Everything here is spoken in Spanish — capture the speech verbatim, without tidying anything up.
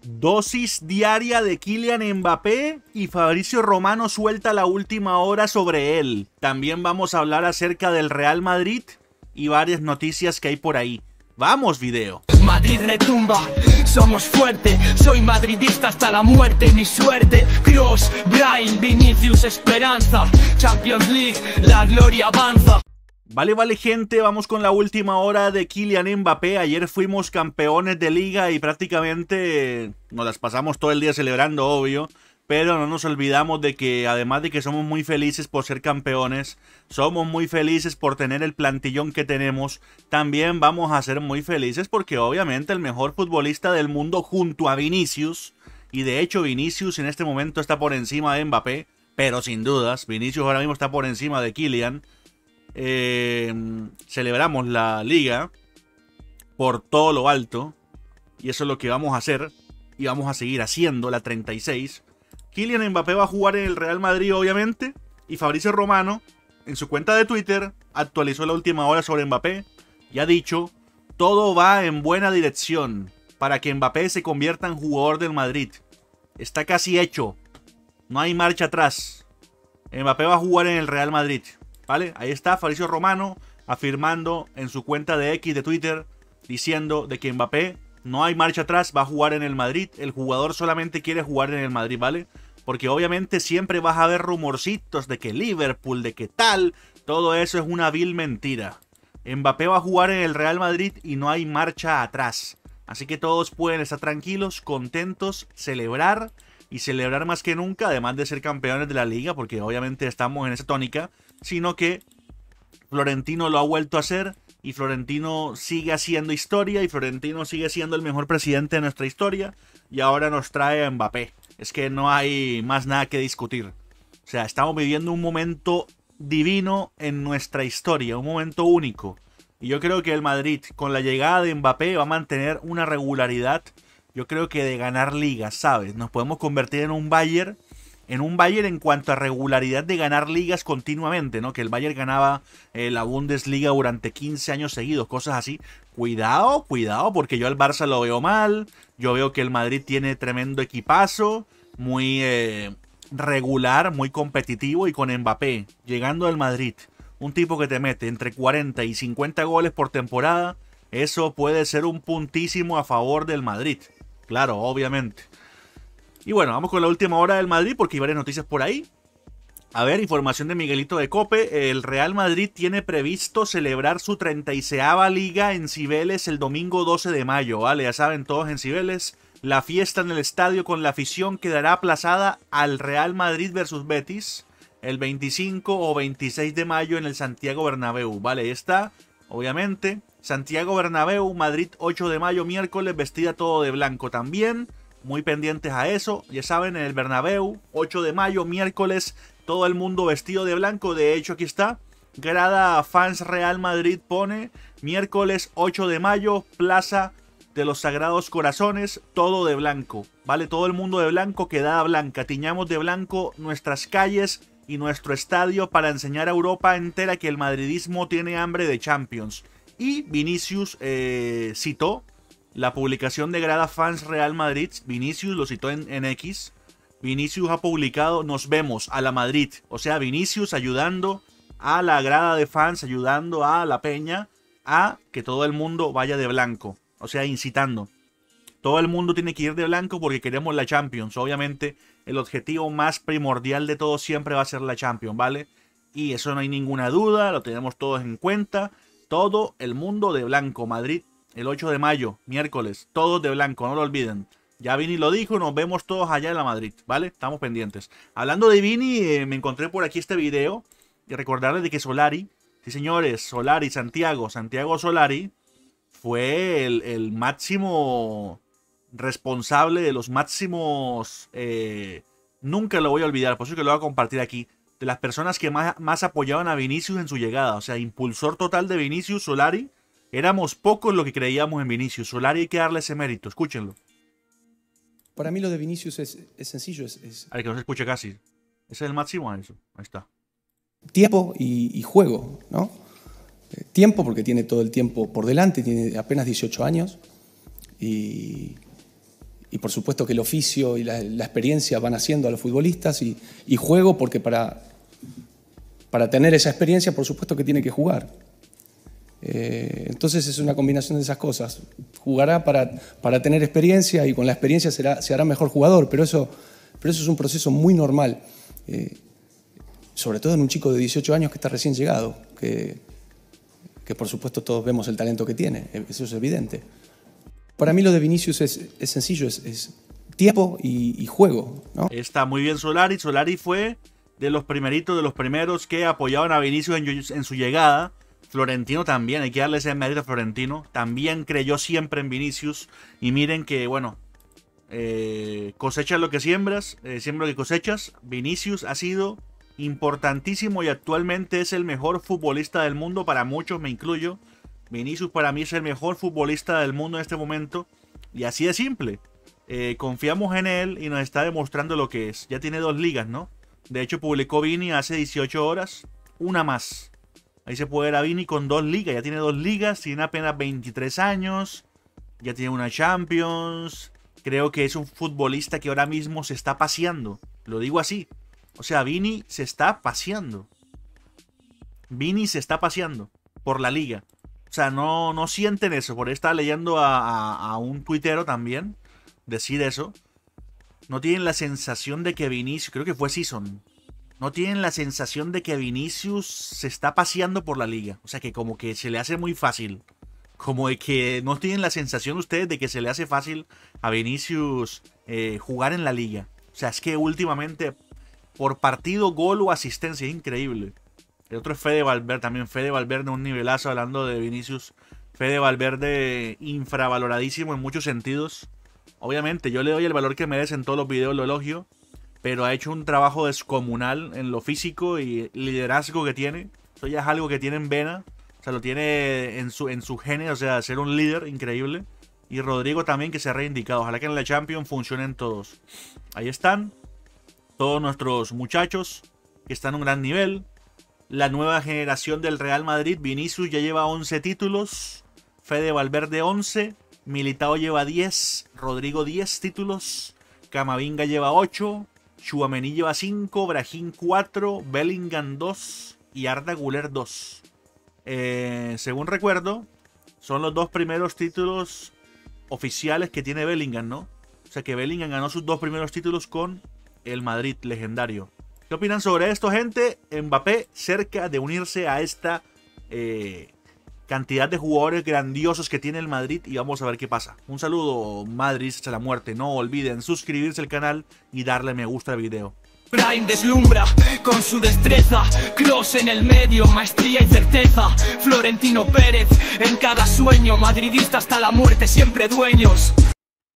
Dosis diaria de Kylian Mbappé y Fabrizio Romano suelta la última hora sobre él. También vamos a hablar acerca del Real Madrid y varias noticias que hay por ahí. ¡Vamos, video! Madrid retumba, somos fuerte, soy madridista hasta la muerte, mi suerte. Kroos, Brian, Vinicius, Esperanza, Champions League, la gloria avanza. Vale, vale gente, vamos con la última hora de Kylian Mbappé. Ayer fuimos campeones de liga y prácticamente nos las pasamos todo el día celebrando, obvio. Pero no nos olvidamos de que además de que somos muy felices por ser campeones, somos muy felices por tener el plantillón que tenemos, también vamos a ser muy felices porque obviamente el mejor futbolista del mundo junto a Vinicius, y de hecho Vinicius en este momento está por encima de Mbappé, pero sin dudas, Vinicius ahora mismo está por encima de Kylian. Eh, celebramos la liga por todo lo alto y eso es lo que vamos a hacer y vamos a seguir haciendo, la treinta y seis. Kylian Mbappé va a jugar en el Real Madrid obviamente y Fabrizio Romano en su cuenta de Twitter actualizó la última hora sobre Mbappé y ha dicho: todo va en buena dirección para que Mbappé se convierta en jugador del Madrid, está casi hecho, no hay marcha atrás, Mbappé va a jugar en el Real Madrid. ¿Vale? Ahí está Fabrizio Romano afirmando en su cuenta de X de Twitter, diciendo de que Mbappé no hay marcha atrás, va a jugar en el Madrid. El jugador solamente quiere jugar en el Madrid, ¿vale? Porque obviamente siempre vas a ver rumorcitos de que Liverpool, de que tal, todo eso es una vil mentira. Mbappé va a jugar en el Real Madrid y no hay marcha atrás. Así que todos pueden estar tranquilos, contentos, celebrar y celebrar más que nunca, además de ser campeones de la liga, porque obviamente estamos en esa tónica, sino que Florentino lo ha vuelto a hacer y Florentino sigue haciendo historia y Florentino sigue siendo el mejor presidente de nuestra historia y ahora nos trae a Mbappé. Es que no hay más nada que discutir. O sea, estamos viviendo un momento divino en nuestra historia, un momento único. Y yo creo que el Madrid, con la llegada de Mbappé, va a mantener una regularidad, yo creo que de ganar ligas, ¿sabes? Nos podemos convertir en un Bayern, en un Bayern en cuanto a regularidad de ganar ligas continuamente, ¿no? Que el Bayern ganaba eh, la Bundesliga durante quince años seguidos, cosas así. Cuidado, cuidado, porque yo al Barça lo veo mal. Yo veo que el Madrid tiene tremendo equipazo, muy eh, regular, muy competitivo, y con Mbappé llegando al Madrid, un tipo que te mete entre cuarenta y cincuenta goles por temporada, eso puede ser un puntísimo a favor del Madrid. Claro, obviamente. Y bueno, vamos con la última hora del Madrid porque hay varias noticias por ahí. A ver, información de Miguelito de Cope. El Real Madrid tiene previsto celebrar su treinta y seisava liga en Cibeles el domingo doce de mayo, ¿vale? Ya saben todos en Cibeles. La fiesta en el estadio con la afición quedará aplazada al Real Madrid versus Betis el veinticinco o veintiséis de mayo en el Santiago Bernabéu, ¿vale? Ahí está, obviamente. Santiago Bernabéu, Madrid ocho de mayo, miércoles, vestida todo de blanco también. Muy pendientes a eso, ya saben, en el Bernabéu, ocho de mayo, miércoles, todo el mundo vestido de blanco. De hecho, aquí está, grada Fans Real Madrid pone, miércoles ocho de mayo, Plaza de los Sagrados Corazones, todo de blanco, ¿vale? Todo el mundo de blanco, quedada blanca, tiñamos de blanco nuestras calles y nuestro estadio para enseñar a Europa entera que el madridismo tiene hambre de Champions. Y Vinicius eh, citó la publicación de grada Fans Real Madrid. Vinicius lo citó en, en X. Vinicius ha publicado: nos vemos a la Madrid. O sea, Vinicius ayudando a la grada de fans, ayudando a la peña a que todo el mundo vaya de blanco. O sea, incitando. Todo el mundo tiene que ir de blanco porque queremos la Champions. Obviamente, el objetivo más primordial de todo siempre va a ser la Champions, ¿vale? Y eso no hay ninguna duda, lo tenemos todos en cuenta. Todo el mundo de blanco. Madrid el ocho de mayo, miércoles, todos de blanco, no lo olviden. Ya Vini lo dijo, nos vemos todos allá en la Madrid, ¿vale? Estamos pendientes. Hablando de Vini, eh, me encontré por aquí este video y recordarles de que Solari, sí señores, Solari, Santiago, Santiago Solari, fue el, el máximo responsable de los máximos, eh, nunca lo voy a olvidar, por eso que lo voy a compartir aquí, de las personas que más, más apoyaban a Vinicius en su llegada. O sea, impulsor total de Vinicius, Solari. Éramos pocos los que creíamos en Vinicius. Solari hay que darle ese mérito. Escúchenlo. Para mí lo de Vinicius es, es sencillo. Es, es... Al que no se escuche casi. Ese es el máximo a eso. Ahí está. Tiempo y, y juego, ¿no? Eh, tiempo porque tiene todo el tiempo por delante. Tiene apenas dieciocho años. Y, y por supuesto que el oficio y la, la experiencia van haciendo a los futbolistas y, y juego porque para, para tener esa experiencia por supuesto que tiene que jugar. Eh, entonces es una combinación de esas cosas. Jugará para, para tener experiencia y con la experiencia será, se hará mejor jugador, pero eso, pero eso es un proceso muy normal, eh, sobre todo en un chico de dieciocho años que está recién llegado, que, que por supuesto todos vemos el talento que tiene, eso es evidente. Para mí lo de Vinicius es, es sencillo, es, es tiempo y, y juego, ¿no? Está muy bien Solari. Solari fue de los primeritos, de los primeros que apoyaban a Vinicius en, en su llegada. Florentino también, hay que darle ese mérito a Florentino. También creyó siempre en Vinicius. Y miren que, bueno, eh, cosechas lo que siembras, eh, siembra lo que cosechas. Vinicius ha sido importantísimo y actualmente es el mejor futbolista del mundo. Para muchos, me incluyo. Vinicius para mí es el mejor futbolista del mundo en este momento. Y así de simple. Eh, confiamos en él y nos está demostrando lo que es. Ya tiene dos ligas, ¿no? De hecho, publicó Vini hace dieciocho horas. Una más. Ahí se puede ver a Vini con dos ligas. Ya tiene dos ligas. Tiene apenas veintitrés años. Ya tiene una Champions. Creo que es un futbolista que ahora mismo se está paseando. Lo digo así. O sea, Vini se está paseando. Vini se está paseando por la liga. O sea, no, no sienten eso. Por ahí estaba leyendo a, a, a un tuitero también decir eso. No tienen la sensación de que Vinicius... Creo que fue Season. No tienen la sensación de que Vinicius se está paseando por la liga. O sea, que como que se le hace muy fácil. Como de que no tienen la sensación ustedes de que se le hace fácil a Vinicius eh, jugar en la liga. O sea, es que últimamente por partido, gol o asistencia es increíble. El otro es Fede Valverde, también Fede Valverde, un nivelazo hablando de Vinicius. Fede Valverde infravaloradísimo en muchos sentidos. Obviamente yo le doy el valor que merece en todos los videos, lo elogio. Pero ha hecho un trabajo descomunal en lo físico y liderazgo que tiene. Eso ya es algo que tiene en vena. O sea, lo tiene en su, en su genes, o sea, ser un líder increíble. Y Rodrigo también, que se ha reivindicado. Ojalá que en la Champions funcionen todos. Ahí están todos nuestros muchachos que están a un gran nivel. La nueva generación del Real Madrid. Vinicius ya lleva once títulos. Fede Valverde once. Militao lleva diez. Rodrigo diez títulos. Camavinga lleva ocho. Tchouaméni lleva cinco. Brahim cuatro. Bellingham dos. Y Arda Güler dos. Eh, según recuerdo, son los dos primeros títulos oficiales que tiene Bellingham, ¿no? O sea que Bellingham ganó sus dos primeros títulos con el Madrid legendario. ¿Qué opinan sobre esto, gente? Mbappé cerca de unirse a esta eh, cantidad de jugadores grandiosos que tiene el Madrid y vamos a ver qué pasa. Un saludo, Madrid hasta la muerte. No olviden suscribirse al canal y darle me gusta al video. Prime deslumbra con su destreza, Kroos en el medio, maestría y certeza, Florentino Pérez en cada sueño, madridista hasta la muerte, siempre dueños.